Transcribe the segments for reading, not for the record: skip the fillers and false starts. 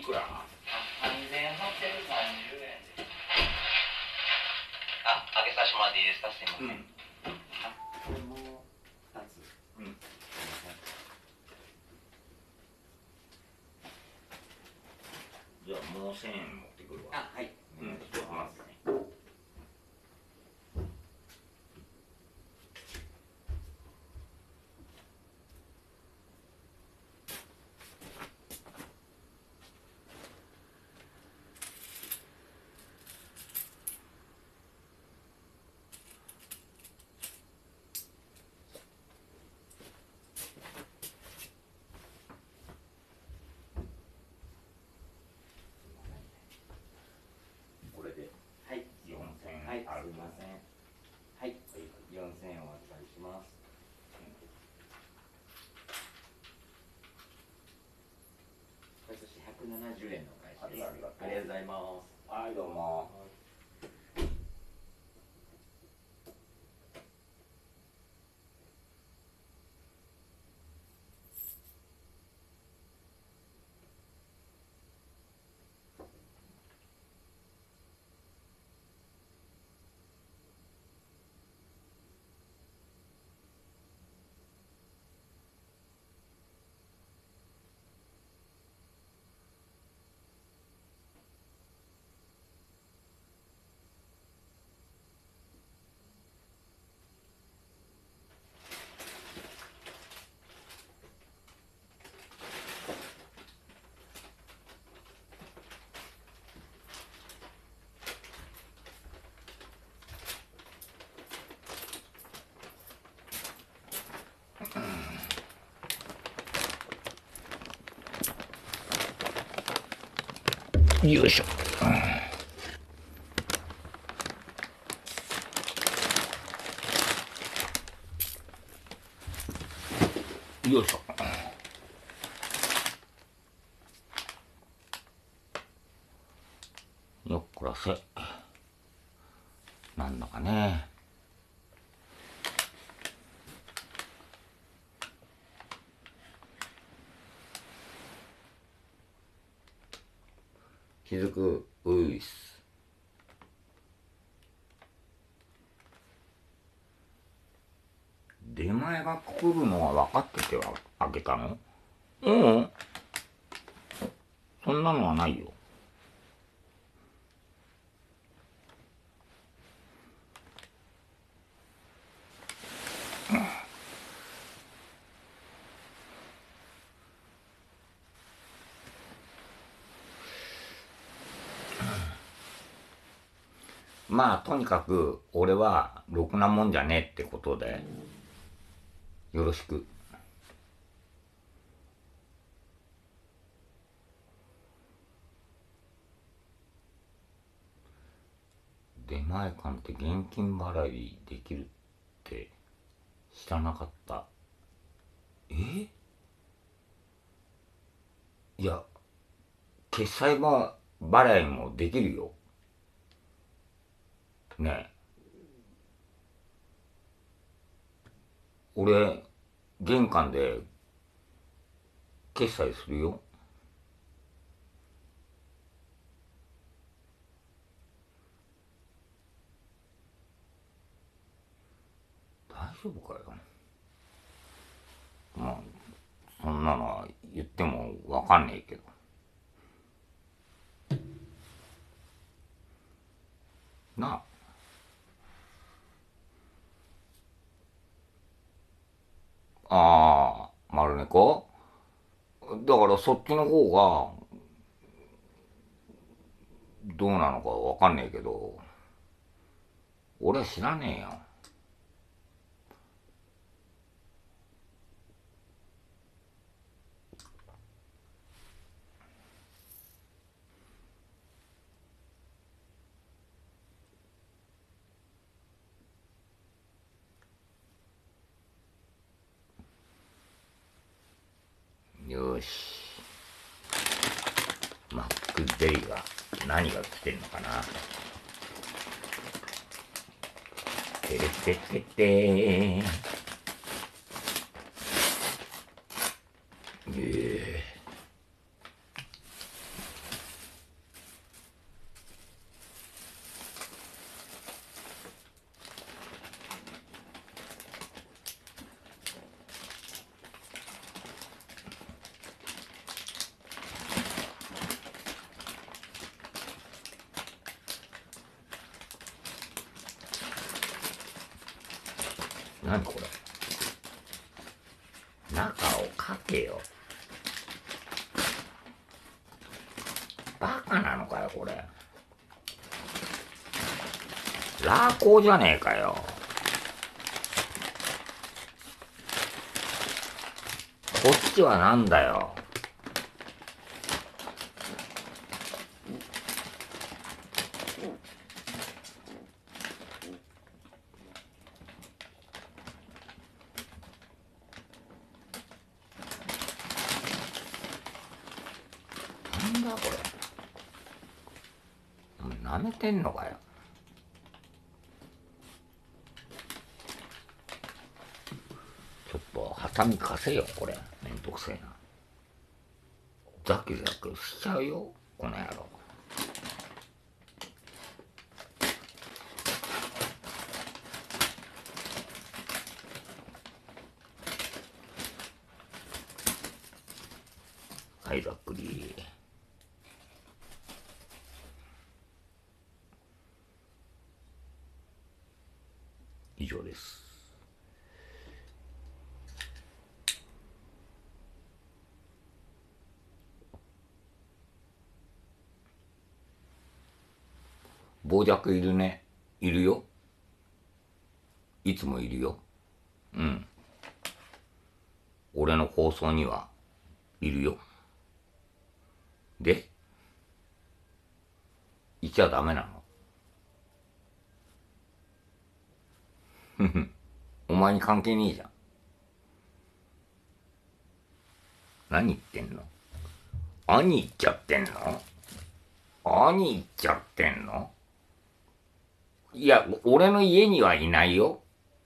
くら ？3830円です。あ、上げさせてもらっていいですか？すいません。これも2つ。すいません。 じゃあもう1000円持ってくるわ。 あ、はい。お願いします。 これではい。 4000円はい、 ある。 すいません。はい、4000円お預かりします。これそして170円のお返しです。 ありがとうありがとうございます。 はい、どうも。よいしょ。よいしょ。よっこらせ。なんだかね。気づくウイス。出前が来るのは分かってては開けたの？うん。そんなのはないよ。まあとにかく俺はろくなもんじゃねえってことでよろしく。出前館って現金払いできるって知らなかった。いや、決済払いもできるよ。ねえ。俺、玄関で決済するよ。大丈夫かよ。まあ、そんなのは言ってもわかんねえけど。なあ。ああ、丸猫？だからそっちの方がどうなのかわかんねえけど、俺は知らねえよ。よし。マックデリが何が来てんのかな。てれてててー。 何これ、中をかけよ。バカなのかよこれ。ラーコーじゃねえかよ。こっちはなんだよ。なんだこれ。お前舐めてんのかよ。ちょっとハサミ貸せよこれ。めんどくせえな。ザキザキしちゃうよこの野郎。はい、ざっくり。以上です。傍若いるね。いるよ。いつもいるよ。うん。俺の放送にはいるよ。で、いちゃダメなの？ふふ。お前に関係ねえじゃん。何言ってんの？兄言っちゃってんの？兄言っちゃってんの？いや、俺の家にはいないよ。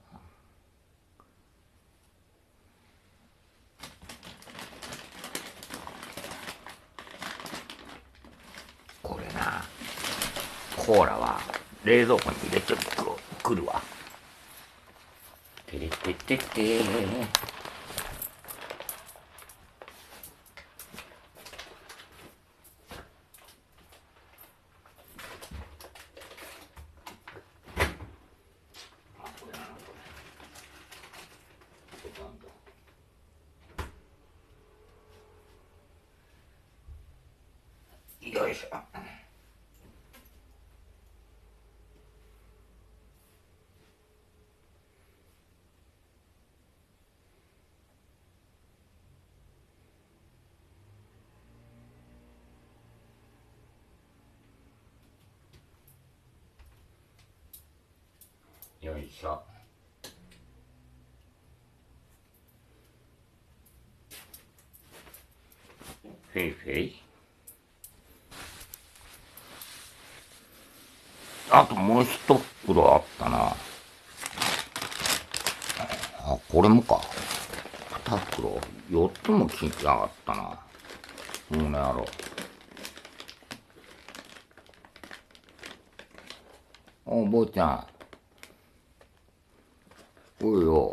これな、コーラは冷蔵庫に入れてくるわ。てれてててよいしょ。よいしょ。フェイフェイ。あともう一袋あったな。あ、これもか。二袋。四つも聞いてなかったな。もうねやろう。お坊ちゃん。おいよ。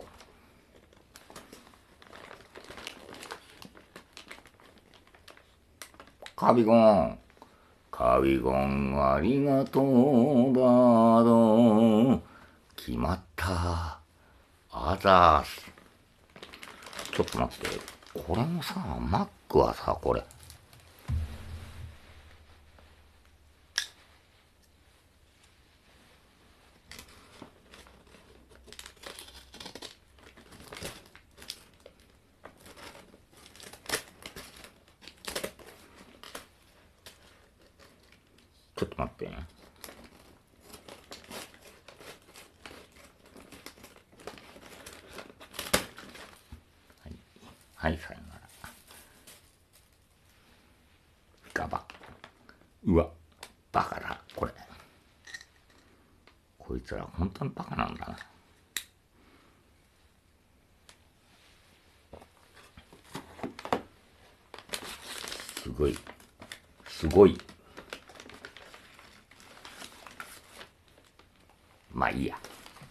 カビゴン。カビゴンありがとうバード。決まった。あざーす。ちょっと待って。これもさ、マックはさ、これ。ちょっと待ってね。はい、さよなら。ガバ。うわ、バカだ、これ。こいつら本当にバカなんだな。すごい。すごい。まあいいや。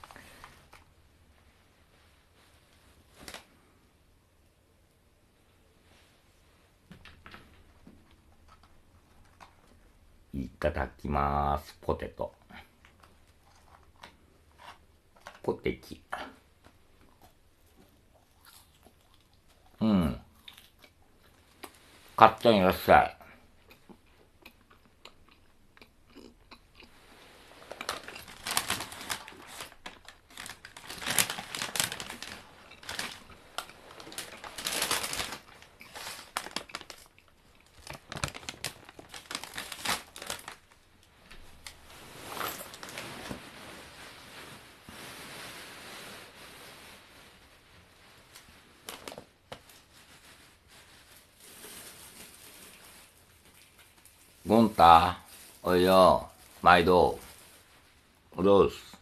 いただきます。ポテト。ポテチ。 勝手にいらっしゃい。ゴンタ、おいよ、毎度。どうす。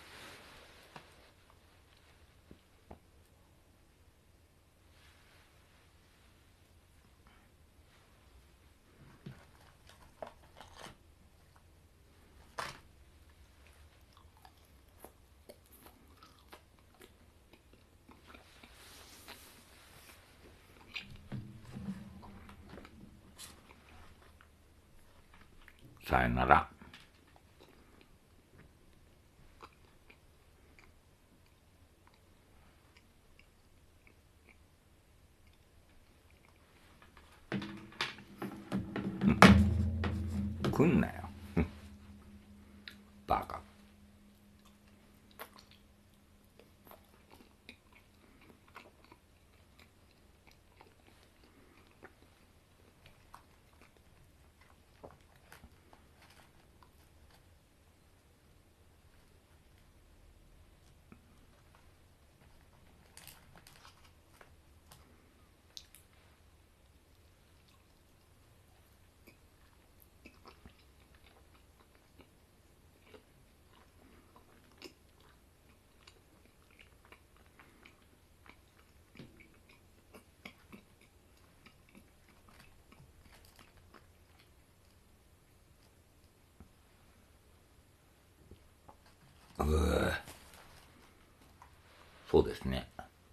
さよなら。来んなよ。バカ。そうですね。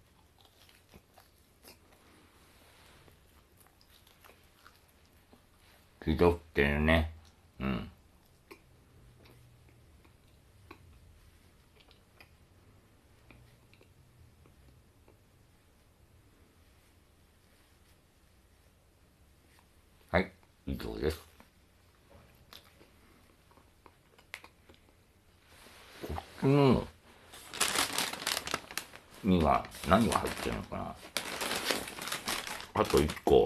ひどくてね。うん。はい、以上です。こっちのには何が入ってるのかな。あと1個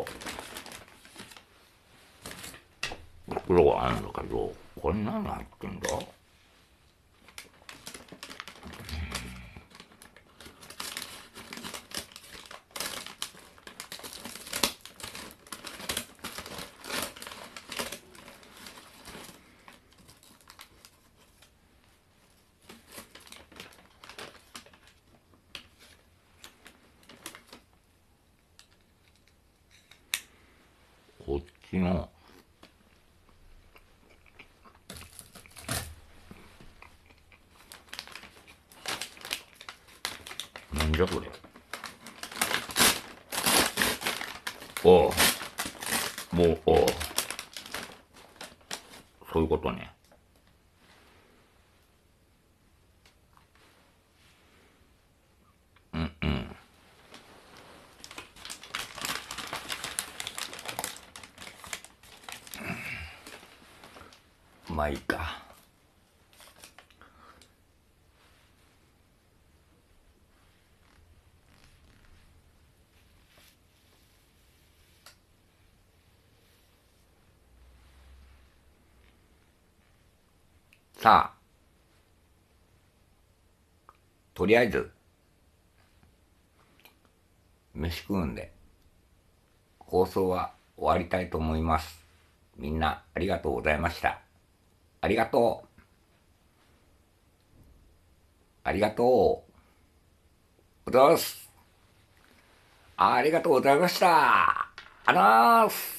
袋があるんだけど、これ何入ってんだ。こっちのなんじゃこれ。おう、もう、おう、そういうことね。うんうん。まあいいか。さあ、とりあえず、飯食うんで、放送は終わりたいと思います。みんなありがとうございました。ありがとう。ありがとう。おざーす。ありがとうございました。あらーす。